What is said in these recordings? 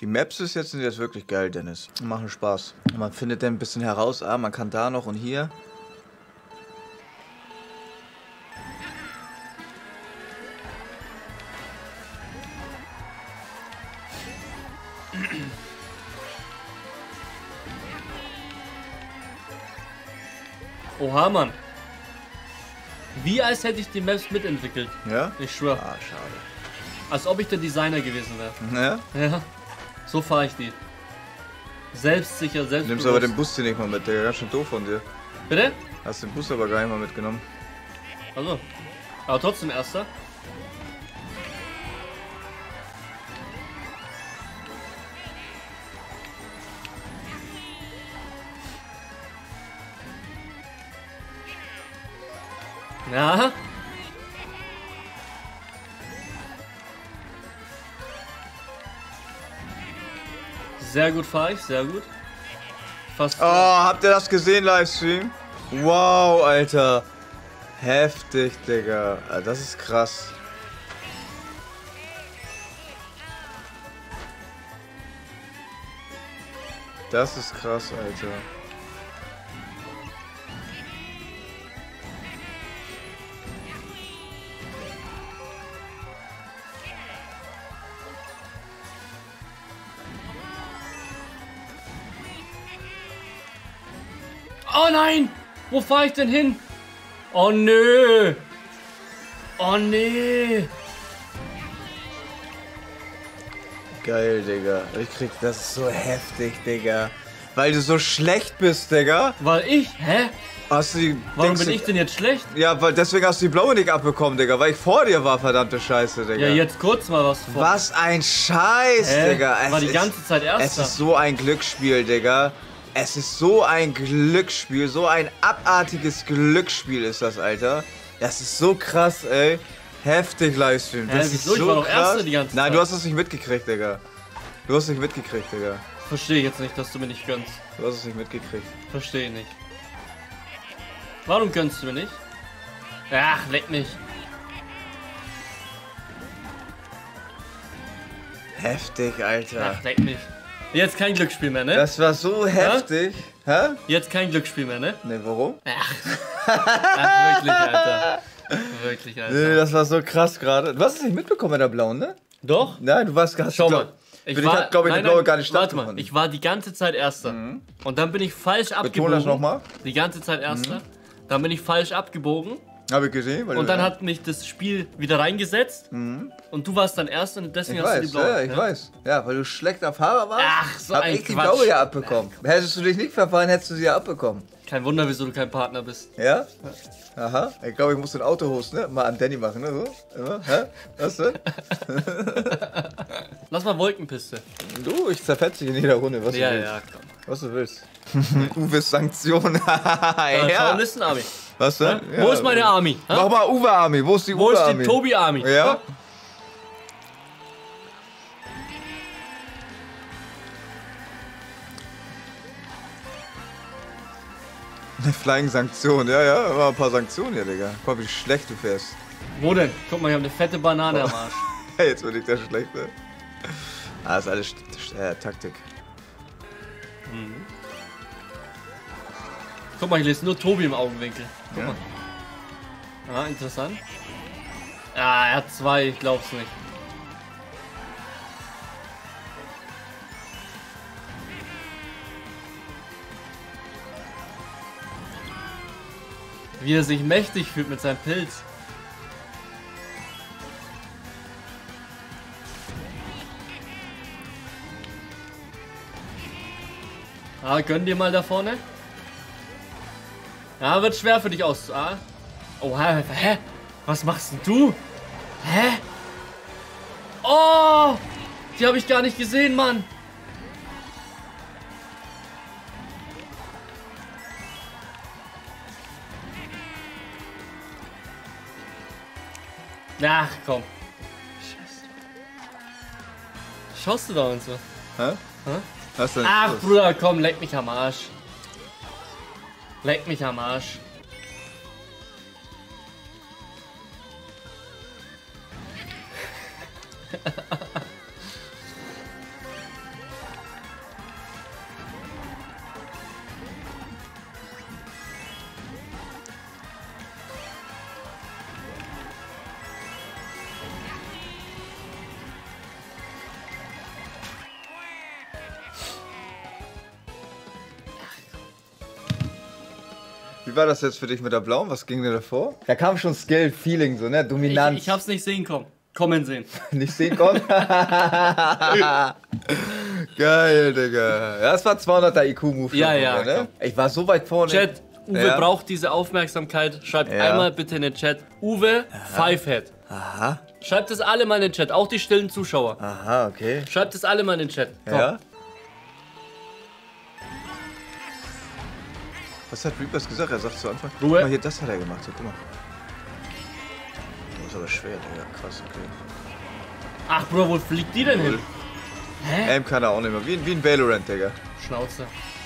Die Maps sind jetzt wirklich geil, Dennis. Machen Spaß. Man findet dann ein bisschen heraus, man kann da noch und hier. Oha, Mann. Wie als hätte ich die Maps mitentwickelt. Ja? Ich schwöre. Ah, schade. Als ob ich der Designer gewesen wäre. Ja? Ja. So fahre ich die. Selbstsicher, Du selbstbewusst. nimmst aber den Bus hier nicht mal mit, der ganz schön doof von dir. Bitte? Hast den Bus aber gar nicht mal mitgenommen. Also. Aber trotzdem erster. Ja. Sehr gut fahre ich, sehr gut. Fast. Oh, habt ihr das gesehen, Livestream? Wow, Alter. Heftig, Digga. Das ist krass. Das ist krass, Alter. Oh nein! Wo fahre ich denn hin? Oh nö! Oh nee! Geil, Digga. Das ist so heftig, Digga. Weil du so schlecht bist, Digga. Weil ich? Hä? Hast du die, Warum bin ich denn jetzt schlecht? Ja, weil deswegen hast du die blaue nicht abbekommen, Digga. Weil ich vor dir war, verdammte Scheiße, Digga. Ja, jetzt kurz mal was vor. Was ein Scheiß, Digga. War die ganze Zeit Erster. Es ist so ein Glücksspiel, Digga. Es ist so ein Glücksspiel. So ein abartiges Glücksspiel ist das, Alter. Das ist so krass, ey. Heftig, Livestream. Das ist wieso? so Ich war doch krass. Erster die ganze Zeit. Nein, du hast es nicht mitgekriegt, Digga. Du hast es nicht mitgekriegt, Digga. Verstehe ich jetzt nicht, dass du mir nicht gönnst. Du hast es nicht mitgekriegt. Verstehe nicht. Warum gönnst du mir nicht? Ach, leck mich. Heftig, Alter. Ach, leck mich. Jetzt kein Glücksspiel mehr, ne? Das war so heftig. Hä? Jetzt kein Glücksspiel mehr, ne? Ne, warum? Ach, wirklich, Alter. Wirklich, Alter. Nee, das war so krass gerade. Du hast es nicht mitbekommen mit der blauen, ne? Doch? Nein, du warst ganz Schau mal. Ich habe, glaube ich, die blaue gar nicht Warte stattgefunden. mal, ich war die ganze Zeit Erster. Und dann bin ich falsch abgebogen. Beton das nochmal. Die ganze Zeit Erster. Dann bin ich falsch abgebogen. Habe ich gesehen. Weil Und dann hat mich das Spiel wieder reingesetzt. Und du warst dann Erster und deswegen ich hast weiß, du die blaue. ja, ich weiß. Ja, weil du schlechter Fahrer warst. Ach, so hab ein ich die Quatsch. blaue ja abbekommen. Hättest du dich nicht verfahren, hättest du sie ja abbekommen. Kein Wunder, wieso du kein Partner bist. Ja? Aha. Ich glaube, ich muss den Autohost, ne? Mal an Danny machen, ne? So. Immer. Hä? Was denn? Lass mal Wolkenpiste. Du, ich zerfetze dich in jeder Runde, was du willst. Ja, komm. Was du willst. Uwes Sanktion. Ja. ja. Army. Was denn? Wo ist meine Army? Hä? Mach mal Uwe Army. Wo ist die Wo Uwe ist Army? die Tobi Army? Ja? Eine Flying Sanktion, ja, immer ein paar Sanktionen hier, Digga. Guck mal, wie schlecht du fährst. Wo denn? Guck mal, ich habe eine fette Banane am Arsch. Hey, jetzt bin ich der Schlechte. Ah, ist alles Taktik. Guck mal, ich lese nur Tobi im Augenwinkel. Guck Ja. mal. Ah, interessant. Ah, er hat 2, ich glaub's nicht. Wie er sich mächtig fühlt mit seinem Pilz. Ah, gönn dir mal da vorne. Ja, wird schwer für dich aus. Ah. Oh, hä? Was machst denn du? Hä? Oh! Die habe ich gar nicht gesehen, Mann. Ach, komm. Scheiße. Schaust du da und so? Hä? Hä? Was denn? Ach, Bruder, komm, leck mich am Arsch. Leck mich am Arsch. Wie war das jetzt für dich mit der blauen? Was ging dir davor? Da kam schon Skill, Feeling, so, ne? Dominanz. Ich hab's nicht sehen kommen sehen. Nicht sehen kommen? Geil, Digga. Ja, das war 200er IQ-Move. Ja, ne? Ich war so weit vorne. Chat, Uwe Ja. braucht diese Aufmerksamkeit. Schreibt Ja. einmal bitte in den Chat. Uwe, Fivehead. Aha, Schreibt es alle mal in den Chat, auch die stillen Zuschauer. aha, okay. Schreibt es alle mal in den Chat. Komm. Ja? Was hat Reapers gesagt? Er sagt zu Anfang. Ruhe. Guck mal, hier, das hat er gemacht. So, guck mal. Das ist aber schwer, Digga. Krass, okay. Ach, Bro, wo fliegt die denn hin? Hä? Aim kann er auch nicht mehr. Wie ein Valorant, Digga. Schnauze.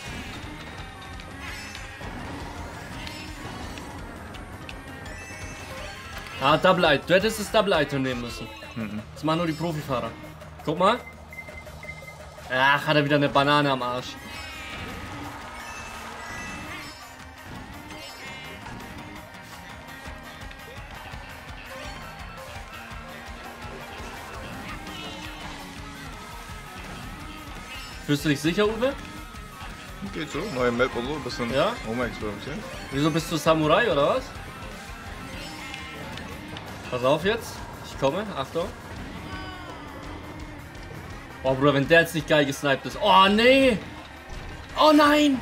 Ah, Double Item. Du hättest das Double Item nehmen müssen. Das machen nur die Profifahrer. Guck mal. Ach, hat er wieder eine Banane am Arsch. Fühlst du dich sicher, Uwe? Geht so. Neue Map und so. Bisschen Ja? rumexperimentieren. Wieso bist du Samurai oder was? Pass auf jetzt. Ich komme. Achtung. Oh, Bruder, wenn der jetzt nicht geil gesniped ist. Oh, nee. Oh, nein.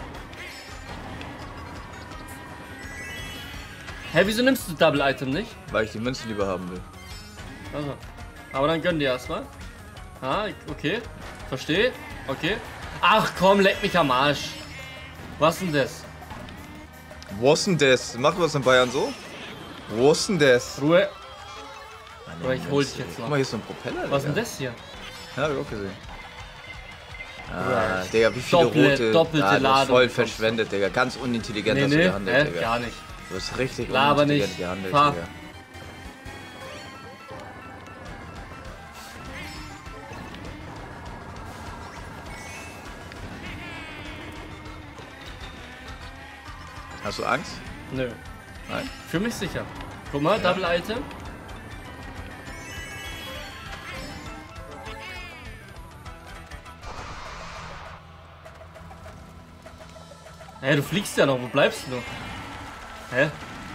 Hä, wieso nimmst du Double Item nicht? Weil ich die Münzen lieber haben will. Also. Aber dann gönn dir erstmal. Ah, okay. Verstehe. Okay. Ach komm, leck mich am Arsch. Was denn das? Was denn das? Macht was in Bayern so? Was denn das? Ruhe. Oder ich hol dich jetzt Guck noch. mal, hier ist so ein Propeller. Was Digga. denn das hier? Ja, hab ich auch gesehen. Bruder, Digga, wie viele rote... doppelte du hast Ladung voll bekommst du. verschwendet, Digga. Ganz unintelligent Nee, hast du nee, gehandelt, Digga. gar nicht. Du hast richtig Laber unintelligent nicht. gehandelt, Fahr. Digga. Hast du Angst? Nö. Nein? Für mich sicher. Guck mal, Double Item. Hä, du fliegst ja noch, wo bleibst du? Hä?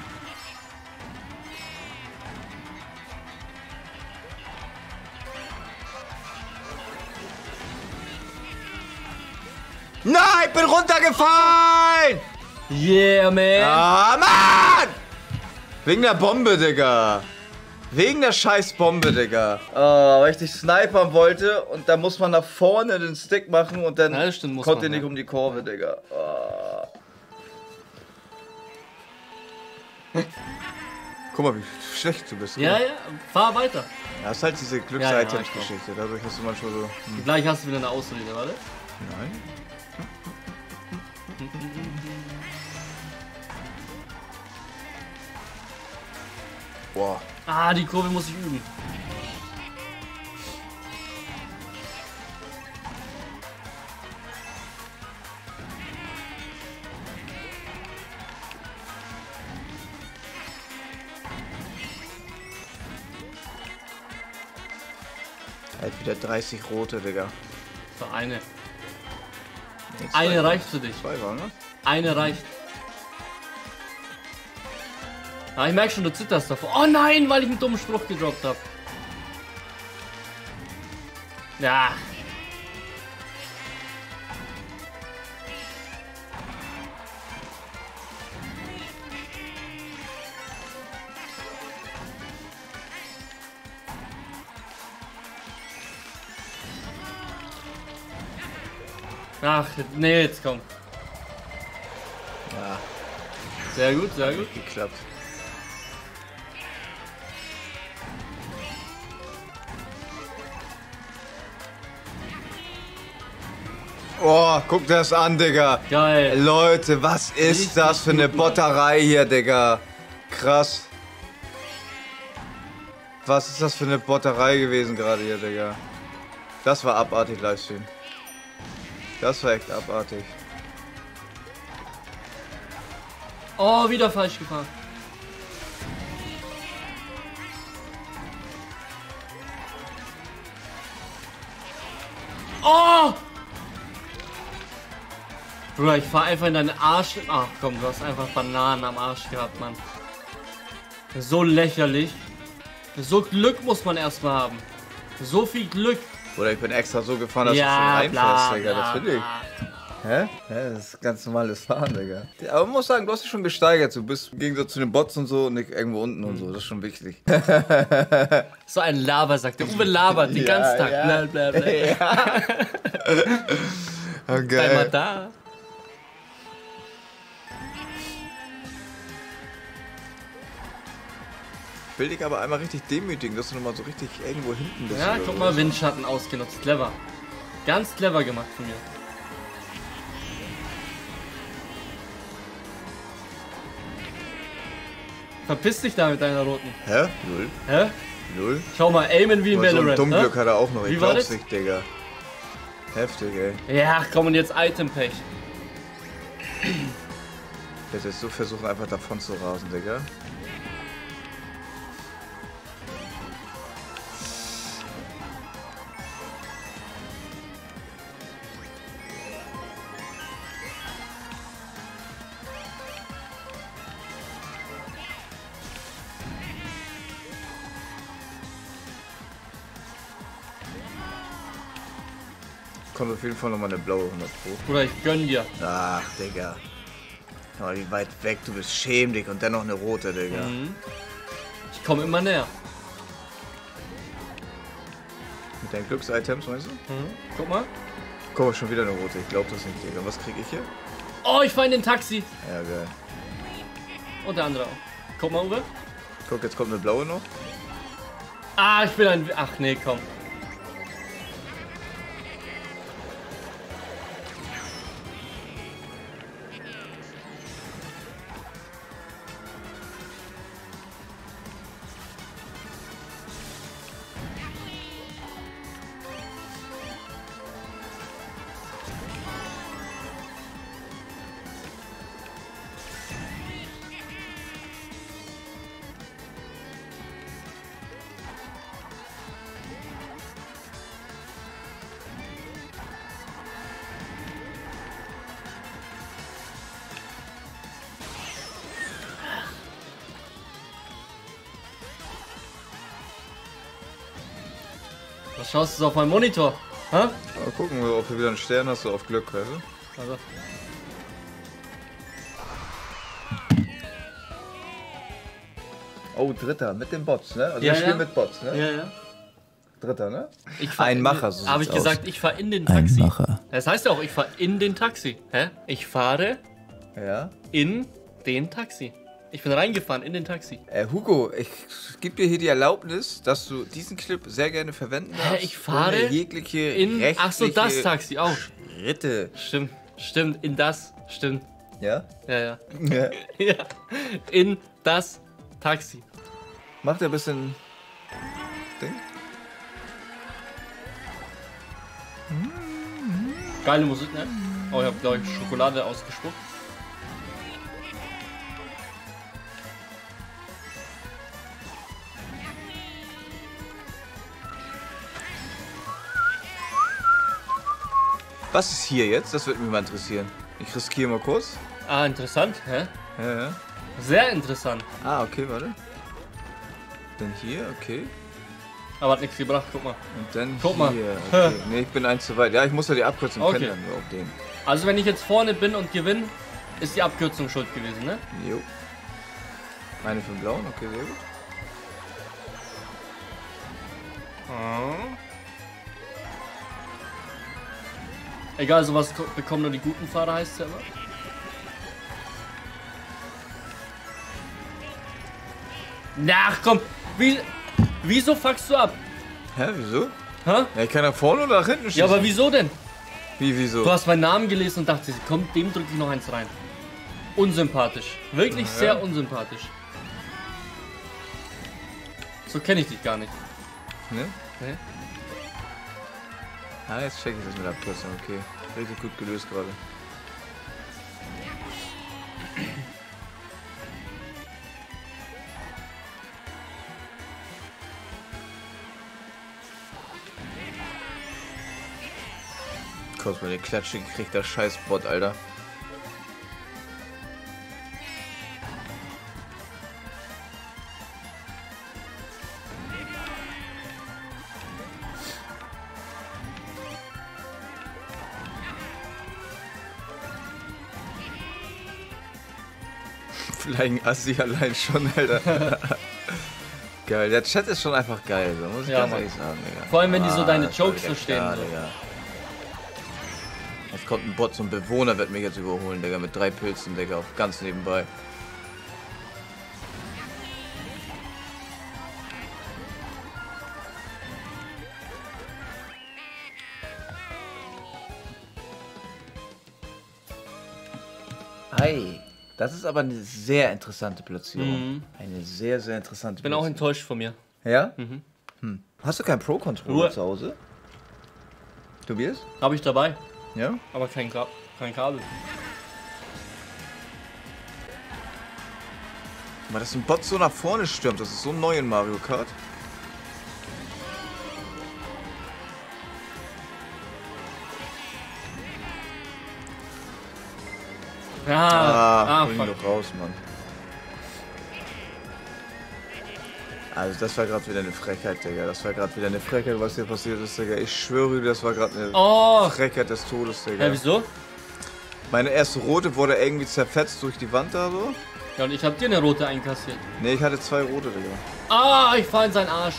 Nein, ich bin runtergefallen! Yeah, man! Ah, Mann! Wegen der Bombe, Digga. Wegen der scheiß Bombe, Digga. Weil ich dich snipern wollte und da muss man nach vorne den Stick machen und dann Ja, das stimmt, muss konnte man, nicht ja. um die Kurve, Digga. Guck mal, wie schlecht du bist. Ja, ja, fahr weiter. Das ist halt diese Ja, Glücks-Items-Geschichte. Dadurch hast du manchmal so... Gleich hast du wieder eine Ausrede, warte. Nein. Boah. Ah, die Kurve muss ich üben. Halt wieder 30 rote, Digga. So, eine. Nee, zwei Eine waren- reicht für dich. Zwei waren, ne? Eine reicht. Ah, ich merke schon, du zitterst davor. Oh nein, weil ich einen dummen Spruch gedroppt habe. Ja. Ach, nee, jetzt komm. Ja, Sehr gut, sehr gut. geklappt. Oh, guck das an, Digga. Geil. Leute, was ist Richtig das für eine gut, Mann. Botterei hier, Digga? Krass. Was ist das für eine Botterei gewesen gerade hier, Digga? Das war abartig, Livestream. Das war echt abartig. Oh, wieder falsch gefahren. Oh! Bruder, ich fahr einfach in deinen Arsch. Ach komm, du hast einfach Bananen am Arsch gehabt, Mann. So lächerlich. So Glück muss man erstmal haben. So viel Glück. Oder ich bin extra so gefahren, dass Ja, du schon reinfährst, Digga. Das finde ich. Hä? Ja, das ist ganz normales Fahren, Digga. Ja, aber man muss sagen, du hast dich schon gesteigert. Du bist im Gegensatz zu den Bots und so, nicht irgendwo unten und so. Das ist schon wichtig. So ein Labersack. Der Uwe labert den ganzen Tag. Ja. Bla, bla, bla. Ja. Okay. Bleib mal da. Ich will dich aber einmal richtig demütigen, dass du nochmal so richtig irgendwo hinten bist. Ja, oder guck so. mal, Windschatten ausgenutzt. Clever. Ganz clever gemacht von mir. Verpiss dich da mit deiner roten. Hä? Null? Hä? Null? Schau mal, aimen wie ein Aber so ein Valorant. Dummglück Ne? hat er auch noch. Ich Wie war glaub's das? nicht, Digga. Heftig, ey. Ja, komm, und jetzt Itempech. Ich werde jetzt so versuchen, einfach davon zu rasen, Digga. Kommt auf jeden Fall nochmal eine blaue 100 Pro. Bruder, ich gönn dir. Ach, Digga. Schau mal, wie weit weg du bist. Schäm dich und dennoch eine rote, Digga. Mhm. Ich komme immer näher. Mit deinen Glücksitems, meinst du? Guck mal. Guck mal, schon wieder eine rote. Ich glaub das nicht, Digga. Was krieg ich hier? Oh, ich fahr in den Taxi. Ja, geil. Und der andere auch. Guck mal, Uwe. Guck, jetzt kommt eine blaue noch. Ah, ich will ein... Ach, nee, komm. Was schaust du so auf meinem Monitor? Hä? Mal gucken, ob du wieder einen Stern hast, so auf Glück, weißt du? Also. Oh, Dritter, mit den Bots, ne? Also Ja, wir spielen ja. mit Bots, ne? Ja, ja. Dritter, ne? Ich fahr Ein in- Macher, so Habe ich sieht's gesagt, ich fahre in den Taxi. Das heißt ja auch, ich fahre in den Taxi. Hä? Ich fahre Ja. in den Taxi. Ich bin reingefahren in den Taxi. Hugo, ich gebe dir hier die Erlaubnis, dass du diesen Clip sehr gerne verwenden darfst. Ich fahre ohne jegliche in... Ach so, das rechtliche Taxi auch. Schritte. Stimmt, stimmt, in das, stimmt. Ja? Ja, ja. Ja. Ja, in das Taxi. Macht er ein bisschen Ding? Geile Musik, ne? Oh, ich habe, glaube ich, Schokolade ausgespuckt. Was ist hier jetzt? Das würde mich mal interessieren. Ich riskiere mal kurz. Ah, interessant, hä? Ja, ja. Sehr interessant. Ah, okay, warte. Dann hier, okay. Aber hat nichts gebracht, guck mal. Und dann Guck mal. hier. Okay. Nee, ich bin eins zu weit. Ja, ich muss ja die Abkürzung Okay. kennenlernen, nur auf den. Also wenn ich jetzt vorne bin und gewinne, ist die Abkürzung schuld gewesen, ne? Jo. Eine für den blauen, okay, sehr gut. Egal, sowas bekommen nur die guten Fahrer, heißt es ja immer. Na, ach komm, wieso fuckst du ab? Hä, wieso? Hä? Ja, ich kann nach vorne oder nach hinten schießen. Ja, aber wieso denn? Wie, wieso? Du hast meinen Namen gelesen und dachtest, komm, dem drücke ich noch eins rein. Unsympathisch. Wirklich Ja. sehr unsympathisch. So kenne ich dich gar nicht. Ne? Ne? Ah, jetzt check ich das mit der Abkürzung, okay. Richtig gut gelöst gerade. Kurz mal den Klatsche gekriegt, der Scheißbot, Alter. Flying Assi allein schon, Alter. Geil, der Chat ist schon einfach geil, so muss ich ganz ehrlich sagen, Digga. Vor allem, wenn die so deine das Jokes war wieder verstehen. klar, So. Digga. Jetzt kommt ein Bot, so ein Bewohner wird mich jetzt überholen, Digga, mit 3 Pilzen, Digga, auf ganz nebenbei. Hi. Das ist aber eine sehr interessante Platzierung. Eine sehr, sehr interessante Ich bin auch enttäuscht von mir. Ja? Hast du keinen Pro-Controller Ruhe. zu Hause? Tobias? Habe ich dabei, Ja? aber kein Kabel. Aber dass ein Bot so nach vorne stürmt, das ist so neu in Mario Kart. Hol ihn Fuck. doch raus, Mann. Also das war gerade wieder eine Frechheit, Digga. Das war gerade wieder eine Frechheit, was hier passiert ist, Digga. Ich schwöre dir, das war gerade eine Frechheit des Todes, Digga. Ja, wieso? Meine erste rote wurde irgendwie zerfetzt durch die Wand da so. Ja, und ich hab dir eine rote einkassiert. Ne, ich hatte 2 rote, Digga. Ah, ich fall in seinen Arsch.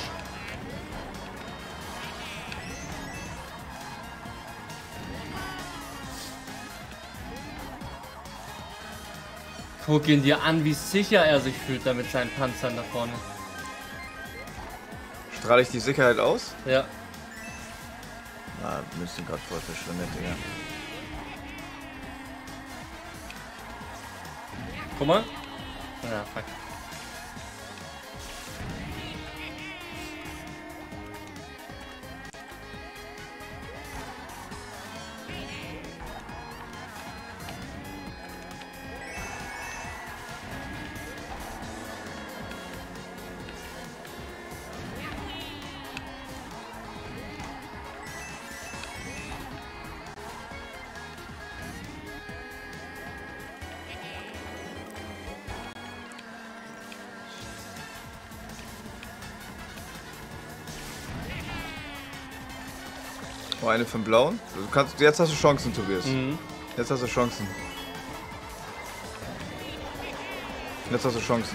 Guck ihn dir an, wie sicher er sich fühlt da mit seinen Panzern da vorne. Strahle ich die Sicherheit aus? Ja. Ah, wir müssen gerade voll verschwindet, Digga. Guck mal. Ja, fuck. Oh, eine von blauen. Jetzt hast du Chancen, Tobias. Mhm. Jetzt hast du Chancen. Jetzt hast du Chancen.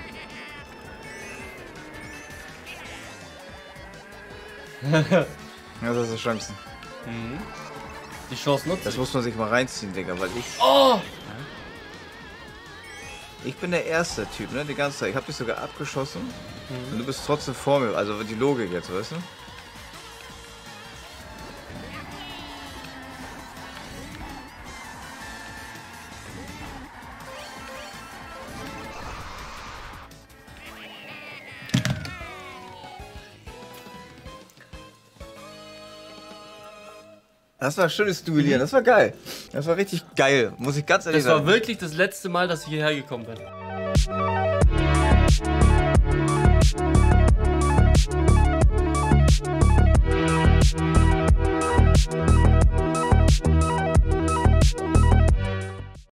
Jetzt hast du Chancen. Die Chance nutzt. Das muss man sich mal reinziehen, Digga, weil ich... Oh! Ich bin der erste Typ, ne, die ganze Zeit. Ich hab dich sogar abgeschossen und du bist trotzdem vor mir. Also die Logik jetzt, weißt du? Das war ein schönes Duellieren, das war geil. Das war richtig geil, muss ich ganz ehrlich Das war sagen. wirklich das letzte Mal, dass ich hierher gekommen bin.